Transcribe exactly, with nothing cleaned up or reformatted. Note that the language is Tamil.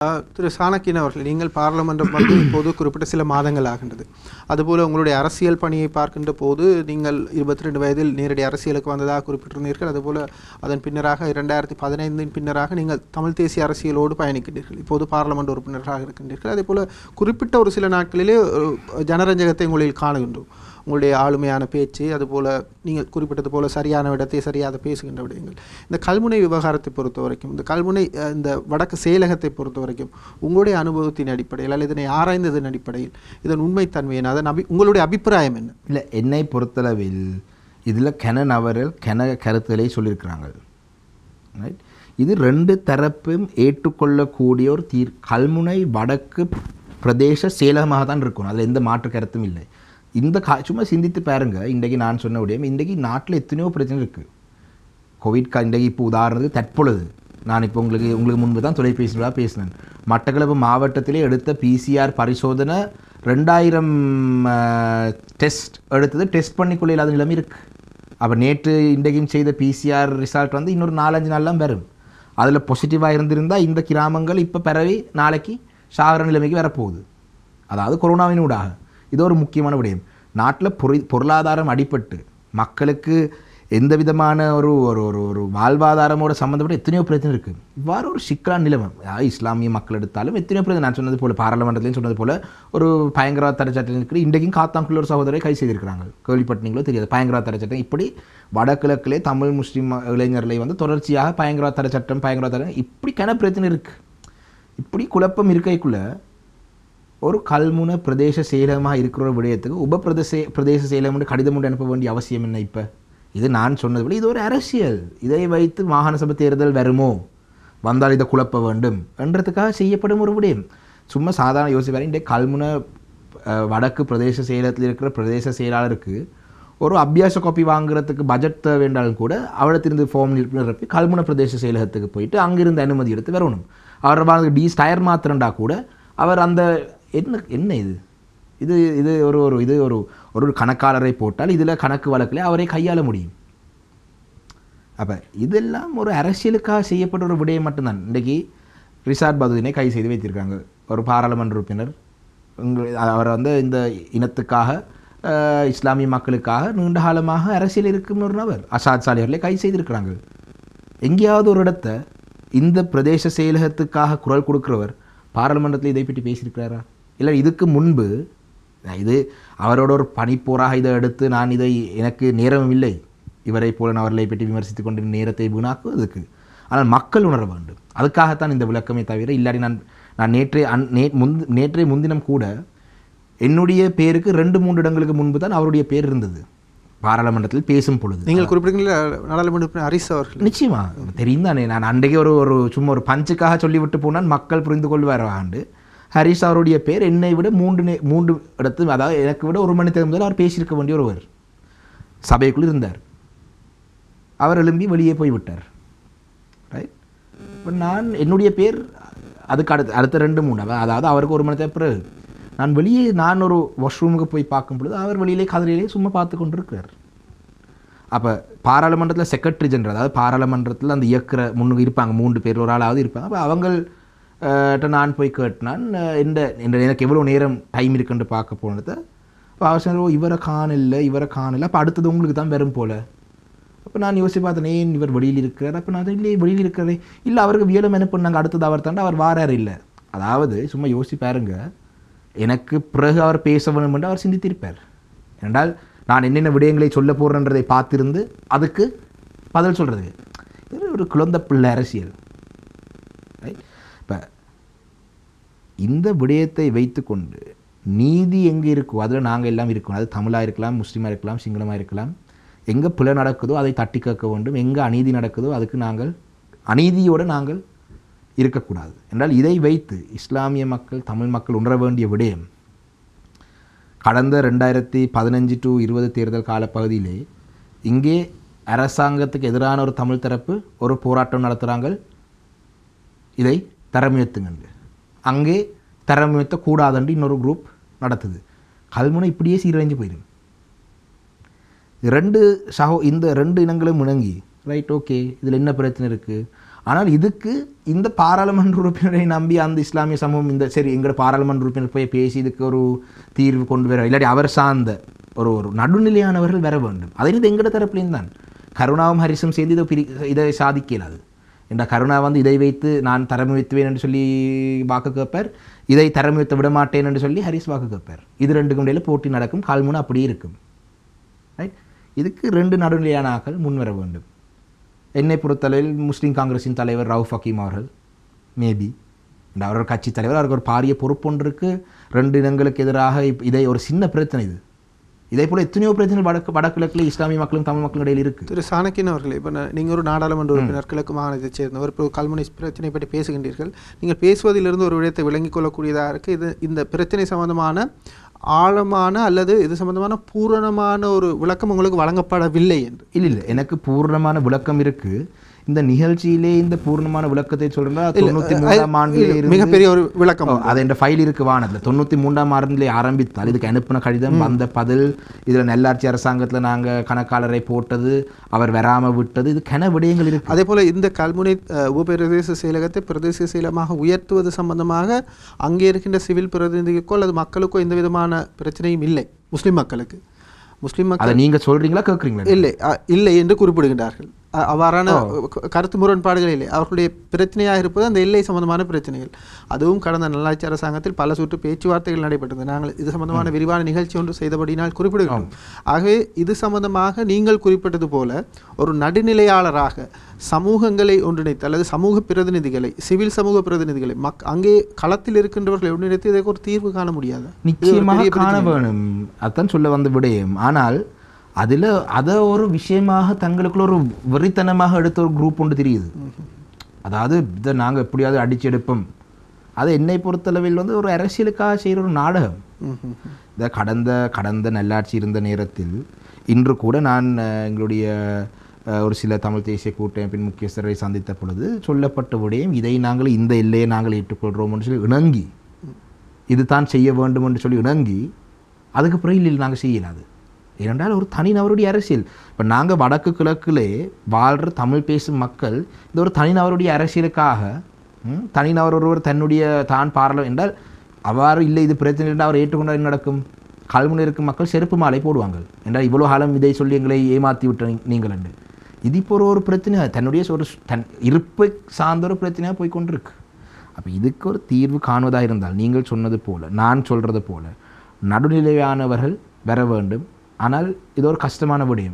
திரு சாணக்கியன் அவர்கள், நீங்கள் பாராளுமன்றம் வந்து இப்போது குறிப்பிட்ட சில மாதங்கள் ஆகின்றது. அதுபோல் உங்களுடைய அரசியல் பணியை பார்க்கின்ற போது நீங்கள் இருபத்தி ரெண்டு வயதில் நேரடி அரசியலுக்கு வந்ததாக குறிப்பிட்டிருந்தீர்கள். அதுபோல் அதன் பின்னராக இரண்டாயிரத்தி பதினைந்தின் பின்னராக நீங்கள் தமிழ் தேசிய அரசியலோடு பயணிக்கின்றீர்கள். இப்போது பாராளுமன்ற உறுப்பினராக இருக்கின்றீர்கள். அதே போல் குறிப்பிட்ட ஒரு சில நாட்களிலே ஜனரஞ்சகத்தை உங்களில் காணுகின்றோம். உங்களுடைய ஆளுமையான பேச்சு, அதுபோல் நீங்கள் குறிப்பிட்டது போல் சரியான இடத்தை சரியாக பேசுகின்ற விடயங்கள். இந்த கல்முனை விவகாரத்தை பொறுத்த வரைக்கும், இந்த கல்முனை இந்த வடக்கு செயலகத்தை பொறுத்த வரைக்கும் உங்களுடைய அனுபவத்தின் அடிப்படையில் அல்லது இதனை ஆராய்ந்ததன் அடிப்படையில் இதன் உண்மைத்தன்மை என்ன, அதன் அபி உங்களுடைய அபிப்பிராயம் என்ன? இல்லை, என்னை பொறுத்தளவில் இதில் கென நபர்கள் கென கருத்துக்களை சொல்லியிருக்கிறாங்க. ரைட், இது ரெண்டு தரப்பும் ஏற்றுக்கொள்ளக்கூடிய ஒரு தீர். கல்முனை வடக்கு பிரதேச செயலகமாக தான் இருக்கணும், அதில் எந்த மாற்று கருத்தும் இல்லை. இந்த கா சும்மா சிந்தித்து பாருங்க. இன்றைக்கு நான் சொன்ன விடயம், இன்றைக்கு நாட்டில் எத்தனையோ பிரச்சனை இருக்குது. கோவிட் கா இன்றைக்கு இப்போ உதாரணத்துக்கு தற்பொழுது நான் இப்போ உங்களுக்கு உங்களுக்கு முன்பு தான் தொலைபேசிகளாக பேசினேன். மட்டக்களப்பு மாவட்டத்திலே எடுத்த பிசிஆர் பரிசோதனை ரெண்டாயிரம் டெஸ்ட் எடுத்தது டெஸ்ட் பண்ணிக்கொள்ள இல்லாத நிலைமை இருக்குது. அப்போ நேற்று இன்றைக்கும் செய்த பிசிஆர் ரிசல்ட் வந்து இன்னொரு நாலஞ்சு நாள்லாம் வரும். அதில் பாசிட்டிவாக இருந்திருந்தால் இந்த கிராமங்கள் இப்போ பரவி நாளைக்கு சாகர நிலைமைக்கு வரப்போகுது. அதாவது கொரோனாவின் ஊடாக. இது ஒரு முக்கியமான விடயம். நாட்டில் பொரு பொருளாதாரம் அடிபட்டு மக்களுக்கு எந்த விதமான ஒரு ஒரு ஒரு ஒரு வாழ்வாதாரமோட சம்மந்தப்பட்ட எத்தனையோ பிரச்சனை இருக்குது. இவ்வாறு ஒரு சிக்கலான நிலைமை, அதாவது இஸ்லாமிய மக்கள் எடுத்தாலும் எத்தனையோ பிரச்சனை. நான் சொன்னது போல் பாராளுமன்றத்திலையும் சொன்னது போல் ஒரு பயங்கரவாத தடை சட்டம் இருக்குது. இன்றைக்கும் காத்தாங்குள்ள ஒரு சகோதரரை கைது செய்திருக்கிறாங்க. கேள்விப்பட்டீங்களோ தெரியாது, பயங்கரவாத தடை சட்டம். இப்படி வடகிழக்கிலே தமிழ் முஸ்லீம் இளைஞர்களை வந்து தொடர்ச்சியாக பயங்கரவாத தடை சட்டம் பயங்கரவாத தடை இப்படி கன பிரச்சனை இருக்குது. இப்படி குழப்பம் இருக்கைக்குள்ள ஒரு கல்முனை பிரதேச செயலகமாக இருக்கிற ஒரு விடயத்துக்கு உப பிரதேச பிரதேச செயலகம் கடிதம் ஒன்று அனுப்ப வேண்டிய அவசியம் என்ன? இப்போ இது நான் சொன்னது விட இது ஒரு அரசியல். இதை வைத்து மாகாண சபை தேர்தல் வருமோ, வந்தால் இதை குழப்ப வேண்டும் என்றதுக்காக செய்யப்படும் ஒரு விடயம். சும்மா சாதாரண யோசிப்பாரு. இன்றைக்கு கல்முனை வடக்கு பிரதேச செயலகத்தில் இருக்கிற பிரதேச செயலாளருக்கு ஒரு அபியாச காப்பி வாங்குறதுக்கு பட்ஜெட் தேவை வேண்டாலும் கூட அவடத்திலிருந்து ஃபார்ம் நிரப்பி கல்முனை பிரதேச செயலகத்துக்கு போயிட்டு அங்கிருந்து அனுமதி எடுத்து வரணும். அவர் வாங்க டீஸ் டயர் மாத்திரண்டா கூட அவர் அந்த என்ன என்ன இது இது இது ஒரு ஒரு இது ஒரு ஒரு கணக்காளரை போட்டால் இதில் கணக்கு வழக்கில் அவரை கையாள முடியும். அப்போ இதெல்லாம் ஒரு அரசியலுக்காக செய்யப்பட்ட ஒரு விடயம் மட்டும்தான். இன்றைக்கி ரிஷாட் பதுதினை கைது செய்து வைத்திருக்காங்க. ஒரு பாராளுமன்ற உறுப்பினர். அவர் வந்து இந்த இனத்துக்காக இஸ்லாமிய மக்களுக்காக நீண்ட காலமாக அரசியல் இருக்கும் ஒரு நபர். அசாத் சாலி அவர்களை கைது செய்திருக்கிறாங்க. எங்கேயாவது ஒரு இடத்த இந்த பிரதேச செயலகத்துக்காக குரல் கொடுக்குறவர் பாராளுமன்றத்தில் இதை பற்றி பேசியிருக்கிறாரா? இல்லை இதுக்கு முன்பு இது அவரோட ஒரு பணிப்போராக இதை எடுத்து நான் இதை எனக்கு நேரமும் இல்லை இவரை போல அவர்களை பற்றி விமர்சித்து கொண்டு நேரத்தை வீணாக்குவதற்கு. ஆனால் மக்கள் உணர வேண்டும். அதுக்காகத்தான் இந்த விளக்கமே தவிர இல்லாடி நான் நான் நேற்றே அன் நே முந் நேற்றைய முன்தினம் கூட என்னுடைய பேருக்கு ரெண்டு மூன்று இடங்களுக்கு முன்பு தான் அவருடைய பேர் இருந்தது பாராளுமன்றத்தில் பேசும் பொழுது. நீங்கள் குறிப்பிட்டீங்களா நாடாளுமன்ற ஹரிஸ் அவர்கள்? நிச்சயமா தெரியும் தானே. நான் அன்றைக்கே ஒரு ஒரு சும்மா ஒரு பஞ்சுக்காக சொல்லிவிட்டு போனால் மக்கள் புரிந்து கொள்வார். ஆண்டு ஹரிஸ் அவருடைய பேர் என்னை விட மூன்று நே மூன்று இடத்து அதாவது எனக்கு விட ஒரு மணி நேரம் முதல் அவர் பேசியிருக்க வேண்டிய ஒருவர் சபைக்குள் இருந்தார். அவர் எழும்பி வெளியே போய்விட்டார். ரைட். இப்போ நான் என்னுடைய பேர் அதுக்கு அடுத்த அடுத்த ரெண்டு மூணு அதாவது அவருக்கு ஒரு மணி நேரம் பிறகு நான் வெளியே நான் ஒரு வாஷ்ரூமுக்கு போய் பார்க்கும் பொழுது அவர் வெளியிலே கதிரையிலே சும்மா பார்த்து கொண்டு இருக்கிறார். அப்போ பாராளுமன்றத்தில் செக்ரட்டரி ஜெனரல் அதாவது பாராளுமன்றத்தில் அந்த இயக்கிற முன்னுக்கு இருப்பாங்க, மூன்று பேர் ஒரு ஆளாவது இருப்பாங்க. அப்போ அவங்க நான் போய் கேட்டினான் எந்த எனக்கு எவ்வளோ நேரம் டைம் இருக்குன்னு பார்க்க போனதை. இப்போ அவசியம் இவரை காணல இவரை காணல அப்போ அடுத்தது உங்களுக்கு தான் வரும் போல். அப்போ நான் யோசிச்சு பார்த்தேன், ஏன் இவர் வெளியில் இருக்கிறார்? அப்போ நான் இல்லையே வெளியில் இருக்கிறதே இல்லை, அவருக்கு வியலும் என்ன பண்ணாங்க அடுத்தது அவர் தாண்டா அவர் வாரார் இல்லை. அதாவது சும்மா யோசிச்சு பாருங்க, எனக்கு பிறகு அவர் பேச வேண்டும் என்று அவர் சிந்தித்திருப்பார். என்றால் நான் என்னென்ன விடயங்களை சொல்ல போகிறேன்றதை பார்த்திருந்து அதுக்கு பதில் சொல்கிறது. இது ஒரு குழந்தை பிள்ளை அரசியல். ரைட். இப்போ இந்த விடயத்தை வைத்துக்கொண்டு நீதி எங்கே இருக்கோ அதில் நாங்கள் எல்லாம் இருக்கோம். அது தமிழாக இருக்கலாம், முஸ்லீமாக இருக்கலாம், சிங்களமாக இருக்கலாம். எங்கே பிழை நடக்குதோ அதை தட்டி கேட்க வேண்டும். எங்கே அநீதி நடக்குதோ அதுக்கு நாங்கள் அநீதியோடு நாங்கள் இருக்கக்கூடாது. என்றால் இதை வைத்து இஸ்லாமிய மக்கள் தமிழ் மக்கள் உணர வேண்டிய விடயம், கடந்த ரெண்டாயிரத்தி பதினஞ்சு டு இருபது தேர்தல் காலப்பகுதியிலே இங்கே அரசாங்கத்துக்கு எதிரான ஒரு தமிழ் தரப்பு ஒரு போராட்டம் நடத்துகிறாங்க. இதை தரமுயர்த்துங்க, அங்கே தரமுயர்த்தக்கூடாதுன்று இன்னொரு குரூப் நடத்துது. கல்முனை இப்படியே சீரழிஞ்சு போயிடும். ரெண்டு சகோ இந்த ரெண்டு இனங்களும் இணங்கி ரைட் ஓகே இதில் என்ன பிரச்சனை இருக்குது, ஆனால் இதுக்கு இந்த பாராளுமன்ற உறுப்பினரை நம்பி அந்த இஸ்லாமிய சமூகம் இந்த சரி எங்களோட பாராளுமன்ற உறுப்பினர் போய் பேசி இதுக்கு ஒரு தீர்வு கொண்டு வர இல்லாட்டி அவர் சார்ந்த ஒரு ஒரு நடுநிலையானவர்கள் வர வேண்டும். அதே இது எங்கட தரப்புலேயும் தான் கருணாவும் ஹரிசும் சேர்ந்து இதை பிரி இதை சாதிக்கலாது. என்ற கருணா வந்து இதை வைத்து நான் தரம் வைத்துவேன் என்று சொல்லி வாக்கு கேட்பார், இதை தரம் வைத்து விட மாட்டேன் என்று சொல்லி ஹரிஸ் வாக்கு கேட்பார். இது ரெண்டுக்கும் இடையில போட்டி நடக்கும், கால்முனை அப்படியே இருக்கும். ரைட், இதுக்கு ரெண்டு நடுநிலையான ஆக்கள் முன்வர வேண்டும். என்னை பொறுத்தளவில் முஸ்லீம் காங்கிரஸின் தலைவர் ரவுஃப் ஹக்கீம் அவர்கள் மேபி அவரோட கட்சி தலைவர், அவருக்கு ஒரு பாரிய பொறுப்பொன்று இருக்குது. ரெண்டு இனங்களுக்கு எதிராக இதை ஒரு சின்ன பிரச்சனை இது. இதே போல் எத்தனையோ பிரச்சனைகள் வடக்கு வடகிழக்கில் இஸ்லாமிய மக்களும் தமிழ் மக்களும் இடையில் இருக்குது. திரு சாணக்கியன் அவர்களே, இப்போ நீங்கள் ஒரு நாடாளுமன்ற உறுப்பினர், கிழக்கு மாகாணத்தைச் சேர்ந்தவர், இப்போ கல்முனை பிரச்சனை பற்றி பேசுகின்றீர்கள். நீங்கள் பேசுவதிலிருந்து ஒரு விடயத்தை விளங்கிக் கொள்ளக்கூடியதாக இருக்குது. இது இந்த பிரச்சனை சம்பந்தமான ஆழமான அல்லது இது சம்பந்தமான பூரணமான ஒரு விளக்கம் உங்களுக்கு வழங்கப்படவில்லை என்று. இல்லை இல்லை எனக்கு பூர்ணமான விளக்கம் இருக்குது. இந்த நிகழ்ச்சியிலே இந்த பூர்ணமான விளக்கத்தை சொல்றா தொண்ணூற்றி மூன்றாம் ஆண்டிலே மிகப்பெரிய ஒரு விளக்கம் அது என்ற ஃபைல் இருக்கு வானத்தில். தொண்ணூற்றி மூன்றாம் ஆண்டிலே ஆரம்பித்தால் இதுக்கு அனுப்பின கடிதம் வந்த பதில், இதில் நல்லாட்சி அரசாங்கத்தில் நாங்கள் கணக்காளரை போட்டது, அவர் வராமல் விட்டது, இது கன விடயங்கள் இருக்கு. அதே போல் இந்த கல்முனை உபபிரதேச செயலகத்தை பிரதேச செயலமாக உயர்த்துவது சம்பந்தமாக அங்கே இருக்கின்ற சிவில் பிரதிநிதிகளுக்கோ அல்லது மக்களுக்கோ எந்த விதமான பிரச்சனையும் இல்லை. முஸ்லீம் மக்களுக்கு முஸ்லீம் மக்கள் நீங்கள் சொல்கிறீங்களா கேட்குறீங்களா? இல்லை இல்லை என்று குறிப்பிடுகின்றார்கள். அவ்வாறான கருத்து முரண்பாடுகள் இல்லை. அவர்களுடைய பிரச்சனையாக இருப்பது அந்த எல்லை சம்பந்தமான பிரச்சனைகள். அதுவும் கடந்த நல்லாட்சி அரசாங்கத்தில் பல சுற்று பேச்சுவார்த்தைகள் நடைபெற்றது. நாங்கள் இது சம்பந்தமான விரிவான நிகழ்ச்சி ஒன்று செய்தபடினால் குறிப்பிடுகிறோம். ஆகவே இது சம்பந்தமாக நீங்கள் குறிப்பிட்டது போல ஒரு நடுநிலையாளராக சமூகங்களை ஒன்றிணைத்து அல்லது சமூக பிரதிநிதிகளை, சிவில் சமூக பிரதிநிதிகளை மக் அங்கே களத்தில் இருக்கின்றவர்களை ஒன்றிணைத்து இதற்கு ஒரு தீர்வு காண முடியாது. நிச்சயமாக காண வேணும், அதான் சொல்ல வந்த விடயம். ஆனால் அதில் அதை ஒரு விஷயமாக தங்களுக்குள்ள ஒரு வெறித்தனமாக எடுத்த ஒரு குரூப் ஒன்று தெரியுது. அதாவது இதை நாங்கள் எப்படியாவது அடிச்சு எடுப்போம். அது என்னை பொறுத்தளவில் வந்து ஒரு அரசியலுக்காக செய்கிற ஒரு நாடகம். இந்த கடந்த கடந்த நல்லாட்சி இருந்த நேரத்தில் இன்று கூட நான் எங்களுடைய ஒரு சில தமிழ் தேசிய கூட்டமைப்பின் முக்கியஸ்தரை சந்தித்த பொழுது சொல்லப்பட்ட விடயம், இதை நாங்கள் இந்த எல்லையை நாங்கள் ஏற்றுக்கொள்கிறோம் என்று சொல்லி இணங்கி இது தான் செய்ய வேண்டும் என்று சொல்லி இணங்கி அதுக்கு பிறகு இல்லை நாங்கள் செய்யலாது. ஏனென்றால் ஒரு தனிநபருடைய அரசியல். இப்போ நாங்கள் வடக்கு கிழக்கிலே வாழ்கிற தமிழ் பேசும் மக்கள் இந்த ஒரு தனிநபருடைய அரசியலுக்காக தனிநபர் ஒருவர் தன்னுடைய தான் பாரலம் என்றால் அவ்வாறு இல்லை இது பிரச்சனை என்றால் அவர் ஏற்றுக்கொண்டால் என்ன நடக்கும்? கல்முனை இருக்கும் மக்கள் செருப்பு மாலை போடுவாங்க என்றால் இவ்வளோ காலம் இதை சொல்லி எங்களை ஏமாற்றி விட்ட நீங்கள் என்று. இது இப்போ ஒரு ஒரு பிரச்சனை தன்னுடைய ஒரு தன் இருப்பை சார்ந்த ஒரு பிரச்சனையாக போய்கொண்டிருக்கு. அப்போ இதுக்கு ஒரு தீர்வு காணுவதாக இருந்தால் நீங்கள் சொன்னது போல், நான் சொல்கிறது போல் நடுநிலையானவர்கள் வர வேண்டும். ஆனால் இது ஒரு கஷ்டமான விடயம்.